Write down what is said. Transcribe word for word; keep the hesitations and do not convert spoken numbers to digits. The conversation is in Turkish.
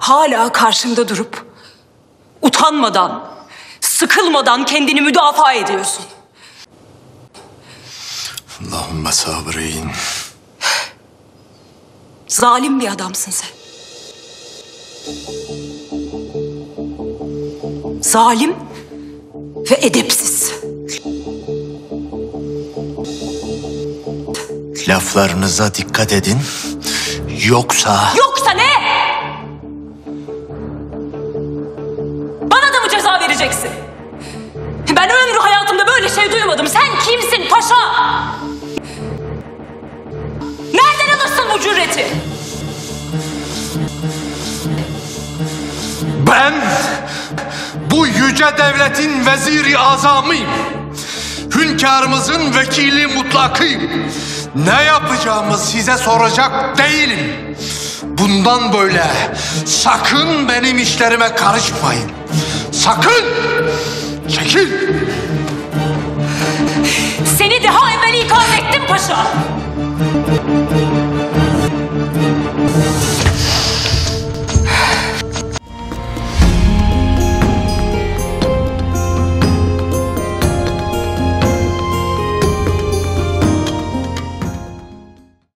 hala karşımda durup utanmadan, sıkılmadan kendini müdafaa ediyorsun. Allahümme sabreyn. Zalim bir adamsın sen. Zalim ve edepsiz. Laflarınıza dikkat edin. Yoksa... Yoksa ne? Bana da mı ceza vereceksin? Ben ömrü hayatımda böyle şey duymadım. Sen kimsin paşa? Nereden alırsın bu cüreti? Ben bu yüce devletin veziri azamıyım. Hünkârımızın vekili mutlakıyım. Ne yapacağımı size soracak değilim. Bundan böyle sakın benim işlerime karışmayın. Sakın! Çekil! Seni daha evvel ikaz ettim paşa.